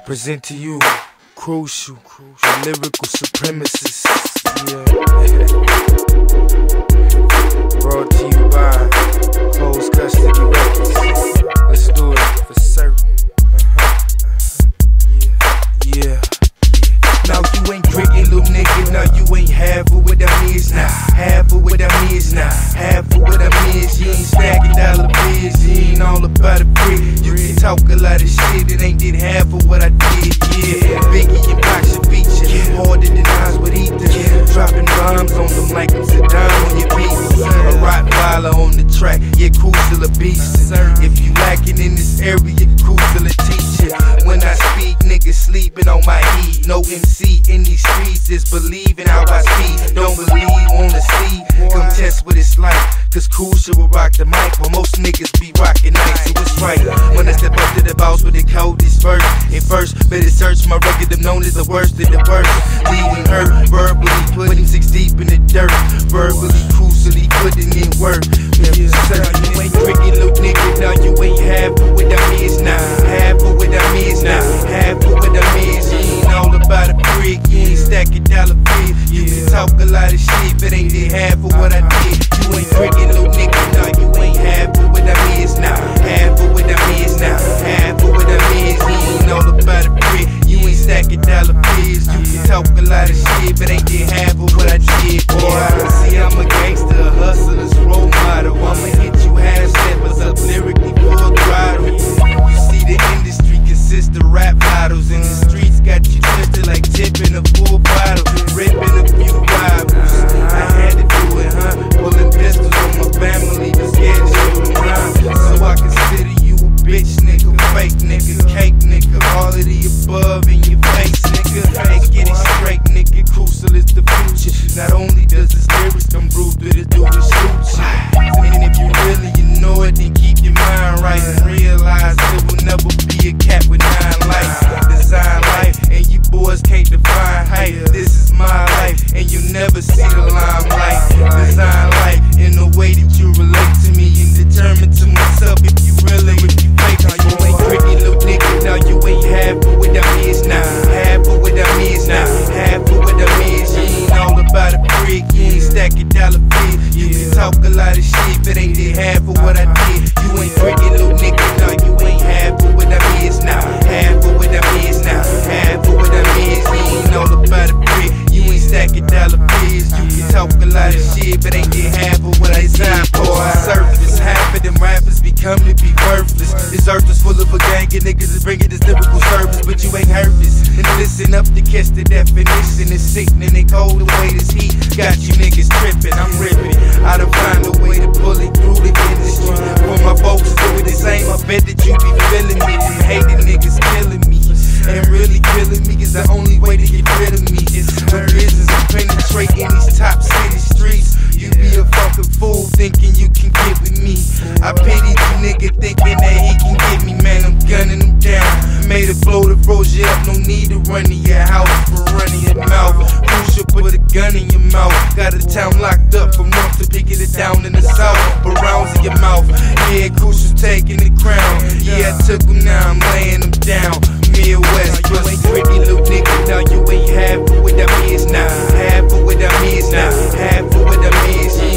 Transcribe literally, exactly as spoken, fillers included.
present to you Crucial, the lyrical supremacist. Yeah. Brought to you by Closed Custody Records. Let's do it for certain. Uh-huh. Yeah. Yeah. Now you ain't cricket, little nigga. Now you ain't half of what I is now. Half of what I is now. Half of what I is. You ain't stacking dollar bills. You ain't all about a brick. You can talk a lot of shit and ain't did half of what I did. Yeah. Biggie and Pac should feature. Harder than eyes with ether. Dropping rhymes on them like I'm Saddam on your beats. A Rottweiler on the track. Yeah, Crucial a beast. If you lacking in this area, Crucial a teacher. When I speak, niggas sleeping on my heat. No M C in these streets is believing how I speak. Don't believe, wanna see, come test what it's like. Cause Crucial will rock the mic while most niggas be rocking nice. So it's right when I step up to the boss with the coldest verse. And first, better search my record, I'm known as the worst of the worst. Leaving hurt, verbally putting six deep in the dirt. Verbally, crucially putting in work. Never certain you ain't cricket, little nigga. Now you ain't half of what I is now. Half of what I is now. Half of what I is. You ain't all about a brick. You ain't stacking dollar bills. You can talk a lot of shit, but ain't did half of what I did. You ain't cricket, little nigga. Now you ain't half of what I is now. Half of what I is now. Half of what I is. You ain't all about a brick. You ain't stacking dollar bills. You can talk a lot of shit, but ain't did half of what I did. Boy, see, I'm a gangster, a hustler's role model. I'ma hit you half steppers up lyrically full throttle. You see the industry consists of rap bottles, and the streets got you twisted like tipping a full bottle, ripping a few rivals. I had to do it, huh? Pulling pistols on my family, but scared to shoot them around. So I consider you a bitch, nigga, fake nigga, cake nigga, all of the above in your face, nigga. Hey, get it straight, nigga. Crucial is the future. Not only does his lyrics come bruised, but it do it shoot you. And if you really you know it, then keep your mind right and realize there will never be a cat with nine lives. Design life, and you boys can't define height. This is my life, and you never see the limelight. Design life in a way that you relate to me and determine to myself if you really, if you fake. Now you ain't cricket, little nigga. Now you ain't half of what I is now. Half of what I is now. Half of what I is. You ain't all about a brick. You ain't stacking dollar bills. You can talk a lot of shit, but ain't did half of what I did. You ain't cricket, little nigga. Now you ain't half of what I is now. Half of what I is now. Half of what I is. You ain't all about a brick. You ain't stacking dollar bills. You can talk a lot of shit, but ain't did half of what I designed for. Surface, half of them rappers become to be worthless. This earth is full of a gang of niggas that bring it this lyrical service, but you ain't heard this. And listen up to catch the definition. It's sickening and cold the way this heat got you niggas tripping. I'm ripping. I done find a way to pull it through the industry. When my folks do it the same, I bet that you be feeling me. Them hating niggas killing me. And really killing me is the only way to get rid of me. It's for business to penetrate in these top city streets. You be a fucking fool thinking you can get with me. I pity the nigga thinking that he can get me, man. I'm gunning him down. Made a blow to froze you up, no need to run to your house for running your mouth. Crucial put a gun in your mouth. Got a town locked up from north to picking it down in the south. Put rounds in your mouth. Yeah, Crucial taking the crown. Yeah, I took him, now I'm laying him down. Midwest, you ain't pretty little nigga. Now you ain't half of what I is now. Half of what I is now. Half of what I is.